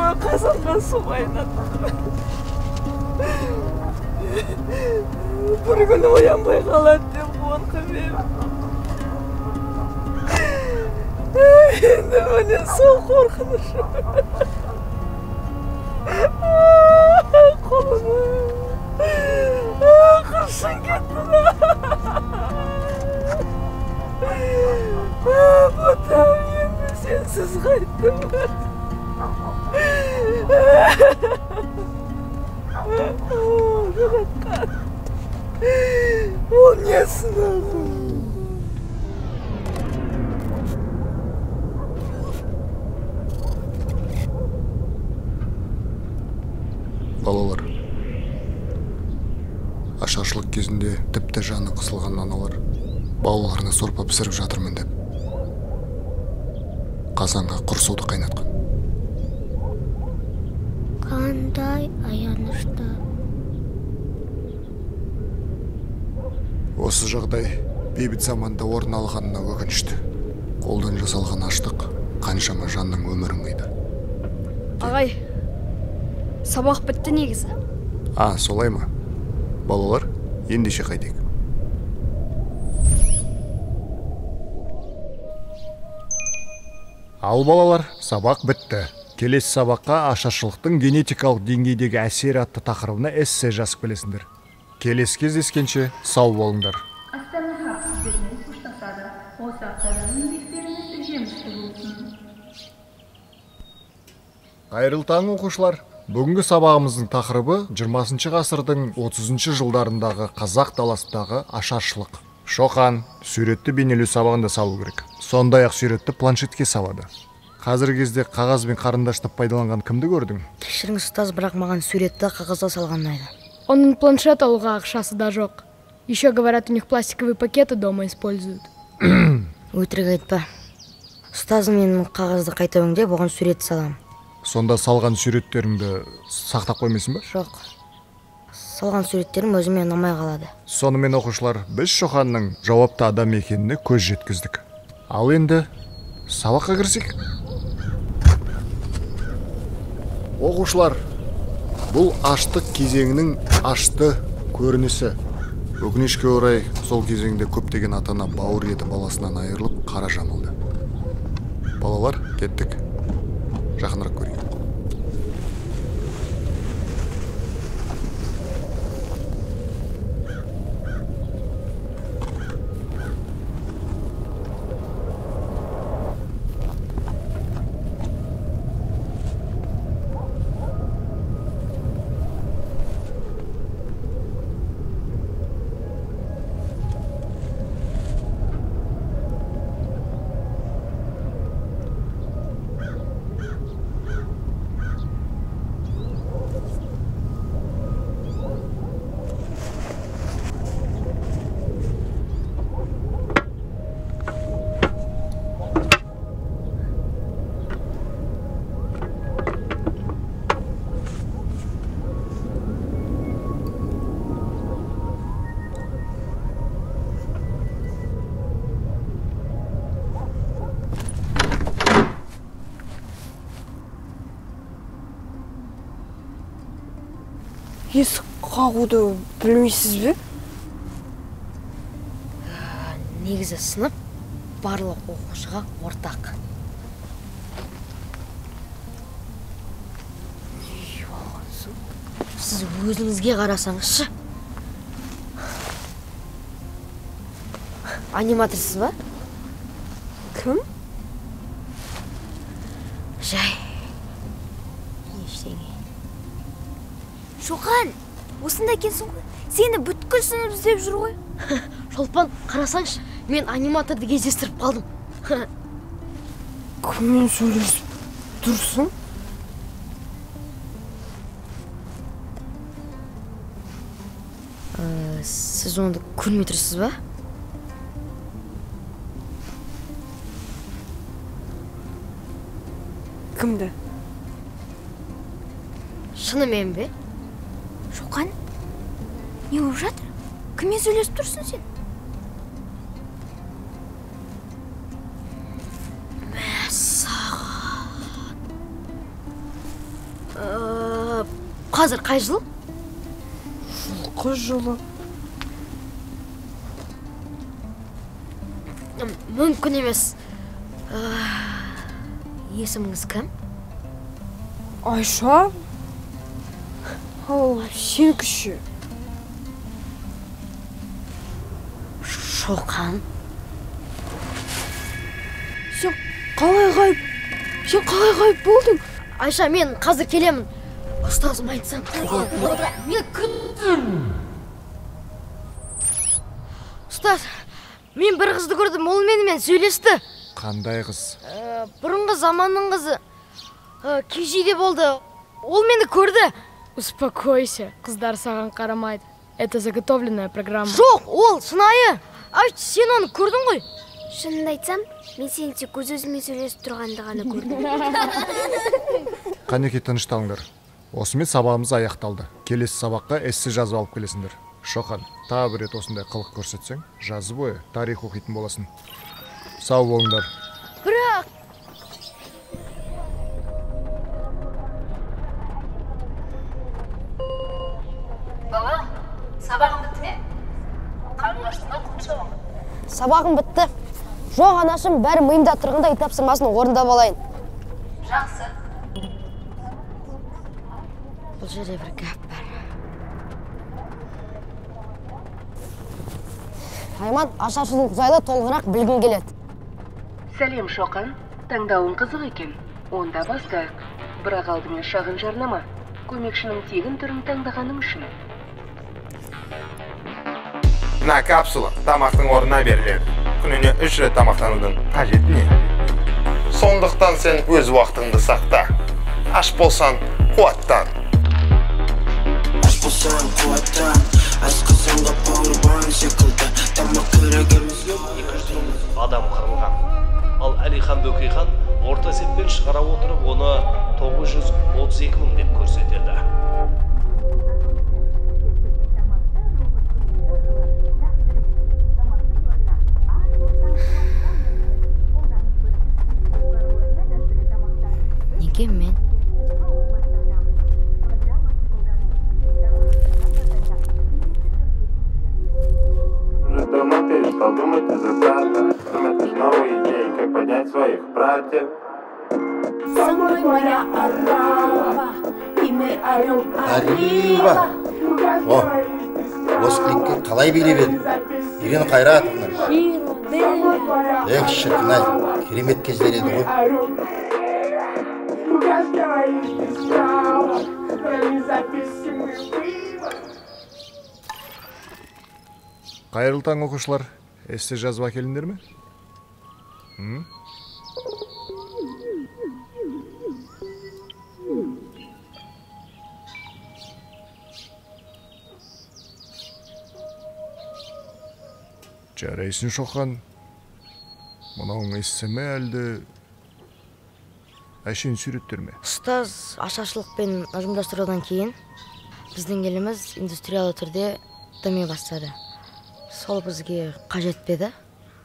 қазанға су қайнаттым. Бір күні оянбай қалады деп қорқып едім. Енді міне сол қорқынышым. Қолыма қыршын кетті. Бұтам енді сенсіз қайттым. Жаратқан, ол не сынағы? Балалар, ашаршылық кезінде тіпті жаны қысылған аналар балаларына сорпа пісіріп жатырмын деп қазанға құр суды қайнатқан. Қандай аянышты. Осы жағдай бейбіт заманда орын алғанына өкінішті. Қолдан жасалған аштық қаншама жанның өмірін қиды. Ағай, сабақ бітті негізі. Солай ма? Балалар, ендеше қайтайық. Ал балалар, сабақ бітті. Келесі сабаққа ашаршылықтың генетикалық деңгейдегі әсері атты тақырыбына эссе жазып келесіңдер. Келесі кездескенше сау болыңдар. Қайырлы таң, оқушылар. Бүгінгі сабағымыздың тақырыбы 20 ғасырдың 30 жылдарындағы қазақ даласындағы ашаршылық. Шоқан, суретті бейнелеу сабағында салу керек. Сондай-ақ суретті планшетке салады. Қазіргі кезде қағаз бен қарындашты пайдаланған кімді көрдің? Кешіріңіз ұстаз, бірақ маған суретті қағазда салған ұнайды. Оның планшет алуға ақшасы да жоқ. Еще говорят, у них пластиковые пакеты дома используют. Өтірік айтпа. Ұстазым менің қағазды қайта өңдеп, оған сурет салам. Сонда салған суреттеріңді сақтап қоймайсың ба? Жоқ. Салған суреттерім өзіме ұнамай қалады. Сонымен оқушылар, біз Шоқанның жауапты адам екеніне көз жеткіздік. Ал енді сабаққа кірсек. Оқушылар, бұл аштық кезеңінің ашты көрінісі. Өкінішке орай, сол кезеңде көптеген ата-ана бауыр еті баласынан айырылып қара жамылды. Балалар, кеттік. Жақынырақ көрейік. Есік қағуды білмейсіз бе? Негізі сынып барлық оқушыға ортақ. Сіз өзіңізге қарасаңызшы. Аниматорсыз ба? Кім? Жай. Ештеңе. Шоқан, осында екенсің ғой. Сені бүткіл сынып іздеп жүр ғой. Шолпан, қарасаңшы, мен аниматорды кездестіріп қалдым. Кіммен сөйлесіп тұрсың? Сіз онды көрмей тұрсыз ба? Кімді? Шынымен бе? Шоқан, не болып жатыр? Кіммен сөйлесіп тұрсың сен? қазір қай жыл? Жылқы жылы. Мүмкін емес. Есіміңіз кім? Айша? Ал сен кіші. Шоқан. Сен қалай ғайып болдың? Айша, мен қазір келемін. Ұстазым айтсам. Мен күттім. Ұстаз, мен бір қызды көрдім, ол менімен сөйлесті. Қандай қыз? Бұрынғы заманның қызы. Кежейде болды. Ол мені көрді. Успокойся, қыздар саған қарамайды. Это заготовленная программа. Жоқ, ол шынайы. Айт, сен оны көрдің ғой? Шынымды айтсам, мен сені тек өз-өзіме сөйлесіп тұрғанды ғана көрдім. Қанеке, тынышталыңдар. Осымен сабағымыз аяқталды. Келесі сабаққа эссе жазып алып келесіңдер. Шоқан, тағы бір рет осындай қылық көрсетсең, жазы бойы тарих оқитын боласың. Сау болыңдар. Бірақ Бала, сабағың бітті ме? Қарның ашты ма, құмшауың? сабағым бітті. Жоқ, анашым, бәрі миымда тұрғанда үй тапсырмасын орындап алайын. Жақсы. Бұл жерде бір гәп бар. Айман, ашаршылық жайлы толығырақ білгім келеді. Сәлем, Шоқан. Таңдауың қызық екен. Онда бастайық. Бірақ алдымен шағын жарнама. Көмекшінің тегін түрін таңдағаның үшін. Мына капсула тамақтың орнына беріледі. Күніне 3 рет тамақтанудың қажеті не? Сондықтан сен өз уақытыңды сақта. Аш болсаң, қуаттан. Аш болсаң, қуаттан. Асқазанға бауырбан секілді. Тамақ керек емес. 200 адам қырылған. Ал Әлихан Бөкейхан орта есеппен шығара отырып, оны 932 мың деп көрсетеді. Неге мен? Уже давно перестал думать из-за брата. Это ж новые идеи, как поднять своих братьев. Со мной моя арава, и мы орем арива. О, осы клипке қалай билеп еді? Ирина Қайратовна. Эх, шіркін-ай, керемет кездер еді ғой. Қайырлы таң, оқушылар. Эссе жазып әкеліңдер ме? Жарайсың, Шоқан. Мынауың эссе ме әлде әшейін суреттер ме? Ұстаз ашаршылықпен ұжымдастырудан кейін біздің еліміз индустриялы түрде дами бастады. Сол бізге қажет пе еді?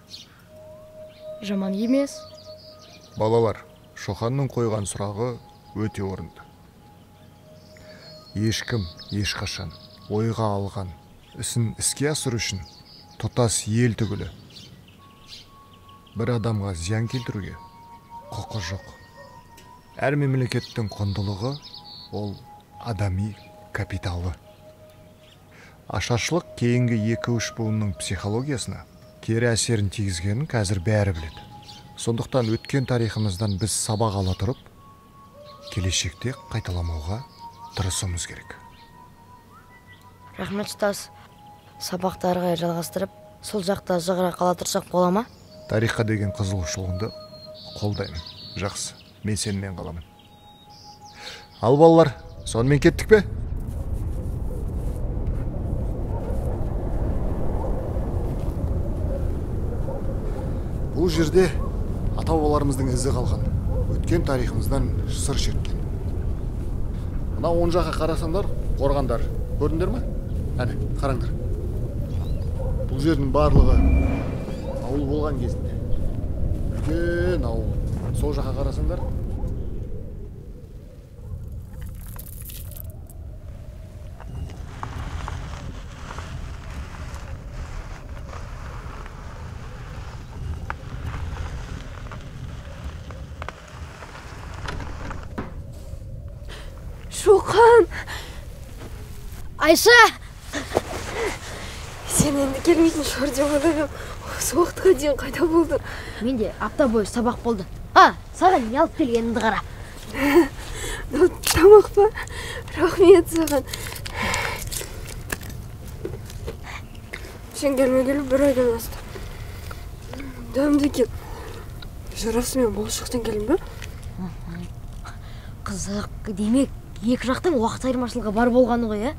Жаман емес. Балалар, Шоқанның қойған сұрағы өте орынды. Ешкім, ешқашан ойға алған ісін іске асыру үшін тұтас ел түгілі бір адамға зиян келтіруге құқы жоқ. Әр мемлекеттің құндылығы ол адами капиталы. Ашаршылық кейінгі 2-3 буынның психологиясына кері әсерін тигізгенін қазір бәрі біледі. Сондықтан өткен тарихымыздан біз сабақ ала тұрып, келешекте қайталамауға тырысуымыз керек. Рахмет, ұстаз. Сабақты ары қарай жалғастырып, сол жақта жығыра қала тұрсақ бола ма? Тарихқа деген қызығушылығыңды қолдаймын. Жақсы, мен сенімен қаламын. Ал балалар, сонымен кеттік пе? Бұл жерде ата-бабаларымыздың ізі қалған. Өткен тарихымыздан сыр шерткен. Мына оң жаққа қарасаңдар, қорғандар. Көрдіңдер ме? Әне, қараңдар. Бұл жердің барлығы ауыл болған кезінде. Үлкен ауыл. Сол жаққа қарасаңдар. Шоқан! Айша! Сен енді келмейтін шығар деп ойлап, осы уақытқа дейін қайда болдың? Менде апта бойы сабақ болды. Саған не алып келгенімді қара. Тамақ па? Рахмет саған. Сен келмегелі бір айдан асты. Дәмді екен. Жарасымен болашақтан келдің бе? Қызық, демек, екі жақтың уақыт айырмашылығы бар болғаны ғой,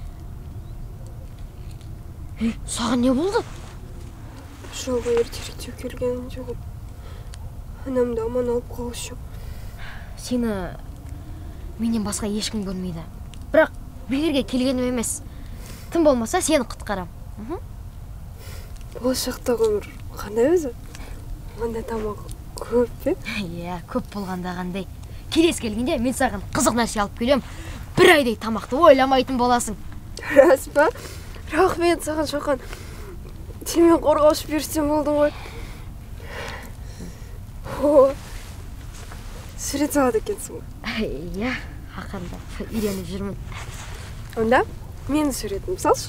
Саған не болды? Жолға ертеректеу келгенім жоқ. Анамды аман алып қалышы. Сені менен басқа ешкім көрмейді. Бірақ бекерге келгенім емес. Тым болмаса сені құтқарам. Болашақтағы өмір қандай өзі? Онда тамақ көп пе? Иә, көп болғанда қандай. Келесі келгенде мен саған қызық нәрсе алып келем. Бір айдай тамақты ойламайтын боласың. Рас па? Рахмет саған, Шоқан. Сен қорғаушы берсем болдың ғой. Сурет салады екенсің ғой. Иә, ақырында үйреніп жүрмін. Онда менің суретімді салшы.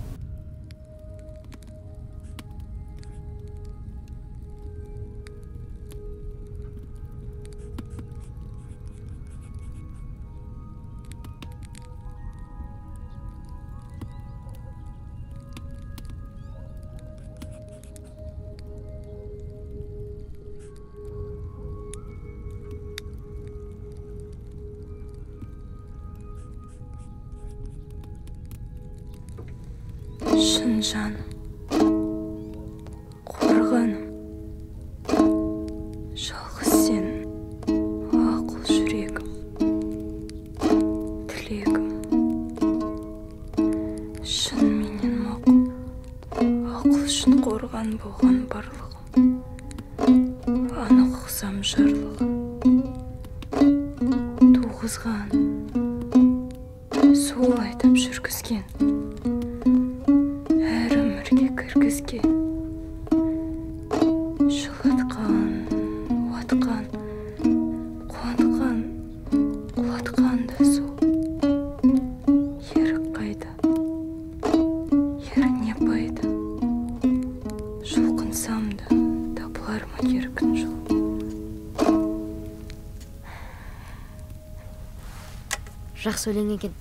Шын жаным, қорғаным, жалғыз сен, ақыл жүрегім, тілегім. Шын менен мақұл, ақыл үшін қорған болған барлығым, анық ұқсам жарлығым, туғызған, сол айтып жүргізген. Жылатқан, уатқан, қуантқан, құлатқан да сол. Ерік қайда, ерік не пайда. Жұлқынсам да табылар ма еркін жол. Жақсы өлең екен.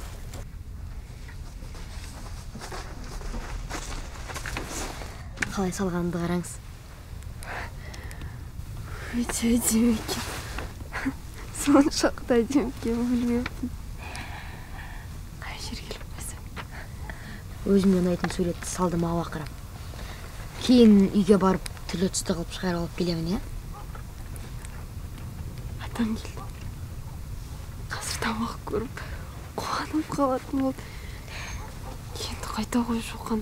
Қалай салғанымды қараңыз. Өте әдемі екен. Соншақты әдемі екен, білмеппін. Қай жерге келіп қойсам? Өзіме ұнайтын суретті салдым ауа қарап. Кейін үйге барып түрлі түсті қылып шығарып алып келемін, Атам келді. Қазір тамақ көріп, қуанып қалатын болды. Енді қайта ғой, Шоқан.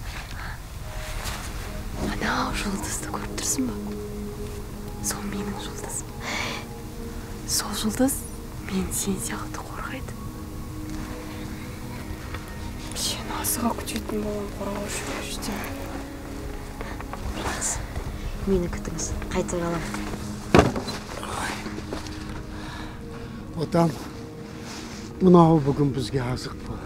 Анау жұлдызды көріп тұрсың ба? Сол менің жұлдызым. Сол жұлдыз мен сен сияқты қорғайды. Сен асыға күтетін болған қорғаушы берші. Рас. Мені күтіңіз. Қайтып оралам. Отам, мынау бүгін бізге азық болды.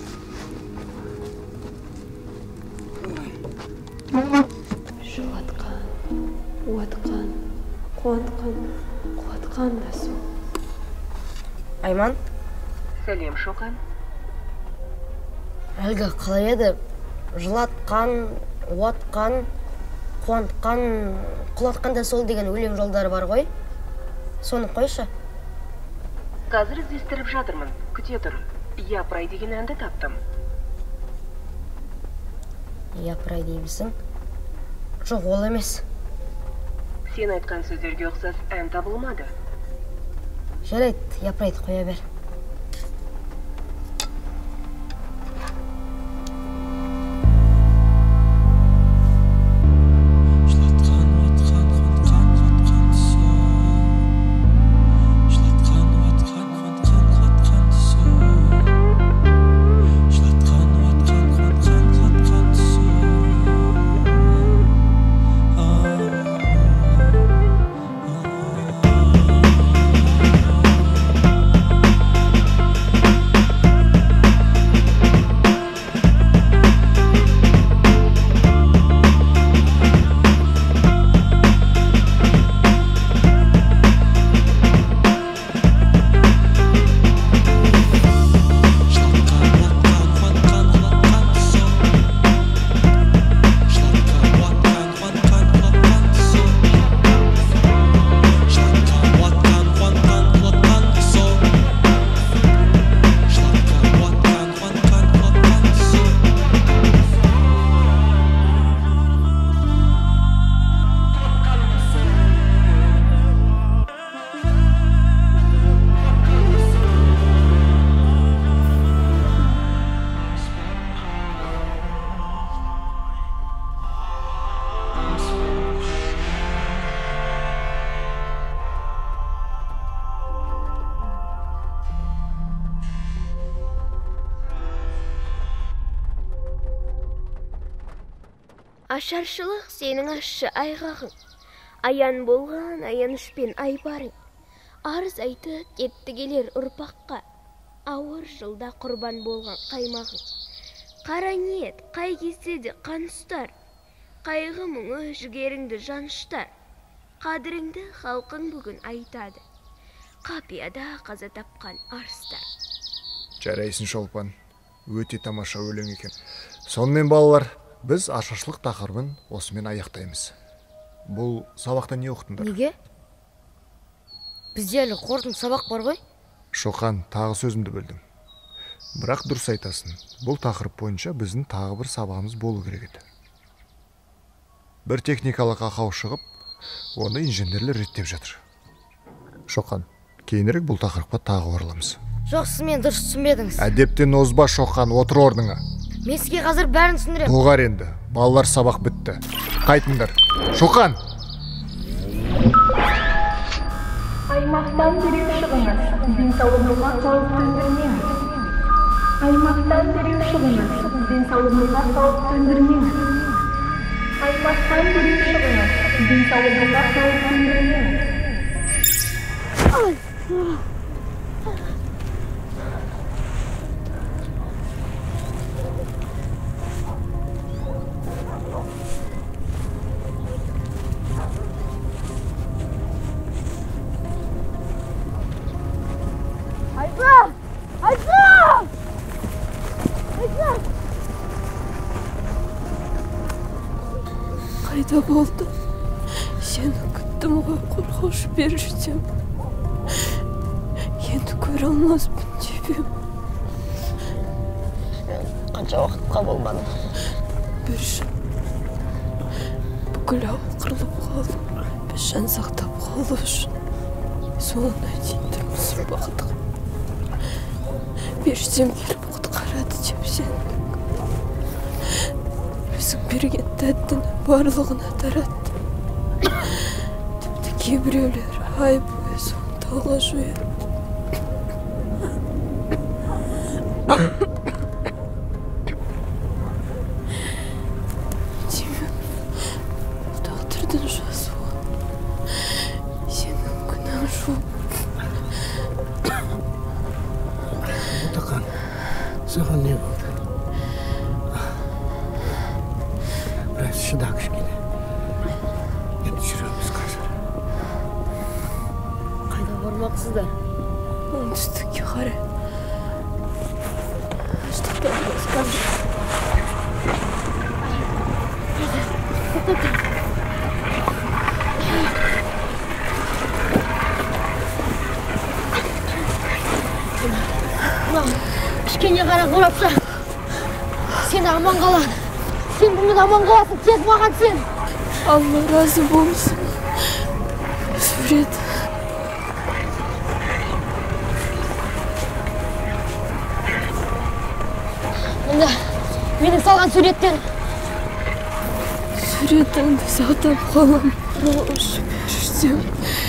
Жылатқан, уатқан, қуантқан, құлатқан да сол. Айман? Сәлем, Шоқан. Әлгі қалай еді? Жылатқан, уатқан, қуантқан, құлатқан да сол деген өлең жолдары бар ғой. Соны қойшы. Қазір іздестіріп жатырмын. Күте тұр. Япырай деген әнді таптым. Япырай деймісің? Жоқ, ол емес. Сен айтқан сөздерге ұқсас ән табылмады. Жарайды, япырайды қоя бер. Ашаршылық сенің ащы айғағың. Аян болған аянышпен айбарың. Арыз айты кетті келер ұрпаққа. Ауыр жылда құрбан болған қаймағың. Қара ниет қай кезде де қан ұстар. Қайғы мұңы жігеріңді жаныштар. Қадіріңді халқың бүгін айтады. Қапияда қаза тапқан арыстар. Жарайсың Шолпан, өте тамаша өлең екен. Сонымен балалар, біз ашаршылық тақырыбын осымен аяқтаймыз. Бұл сабақта не оқытыңдар? Неге? Бізде әлі қорытынды сабақ бар ғой? Шоқан, тағы сөзімді бөлдім. Бірақ дұрыс айтасың, бұл тақырып бойынша біздің тағы бір сабағымыз болу керек еді. Бір техникалық ақау шығып, оны инженерлер реттеп жатыр. Шоқан, кейінірек бұл тақырыпқа тағы ораламыз. Жоқ, сіз мені дұрыс түсінбедіңіз. Әдептен озба Шоқан, отыр орныңа. Мен сізге қазір бәрін түсіндіремін. Доғар енді, балалар сабақ бітті. Қайтыңдар. Шоқан! Аймақтан дереу шығыңыз, денсаулығыңызға қауіп төндірмеңіз. Аймақтан дереу шығыңыз, денсаулығыңызға қауіп төндірмеңіз. Аймақтан дереу шығыңыз, денсаулығыңызға қауіп төндірмеңіз. Қайда болды? Сені күттім ғой, қорғаушы періштем. Енді көре алмаспын деп. Қанша уақытқа болмады? Перішем, бүкіл ауыл қырылып қалды. Біз жан сақтап қалу үшін соңына дейін тұрмысын бақтық. Періштем келіп құтқарады деп сендік. Өзің берген тәттіні барлығына таратты. Тіпті кейбіреулер ай бойы соны талға жояды. Демек, бұл тағдырдың жазуы. Сенің күнәң жоқ. Ботақан, саған не болды? Біраз шыда кішкене. Енді жүреміз қазір. Қайда бармақсыздар? Оңтүстікке қарай. Аштықтан басқан. Кішкене қара қорапша. Сен аман қалады. Сен бүгін аман қаласың, тек маған сен. Алла разы болсын. Сурет. Мұнда менің салған суреттен. Суретіңді сақтап қалам. Қорғаушы періштем.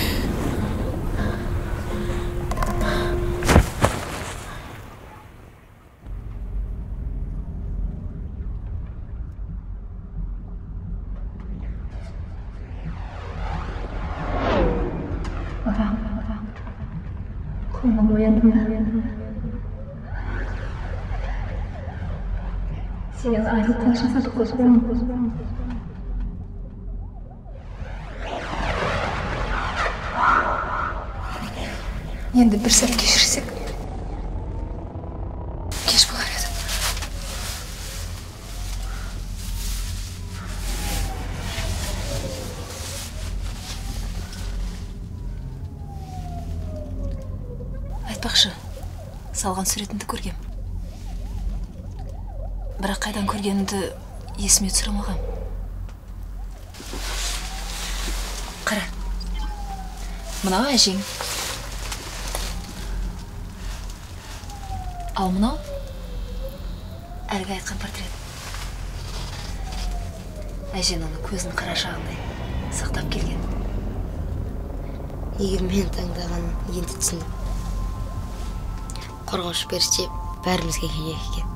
Қолым оянды ма? Сен айрылықтан жасадық қозбан. Енді бір сәт кешірсек, кеш болар еді. Айтпақшы, салған суретіңді көргем. Бірақ қайдан көргенімді есіме түсіре алмағам. Қара, мынау әжең. Ал мынау әлгі айтқан портрет. Әжен оны көзінің қарашағындай сақтап келген. Егер мен таңдаған енді түсіндім. Қорғаушы періште бәрімізге керек екен.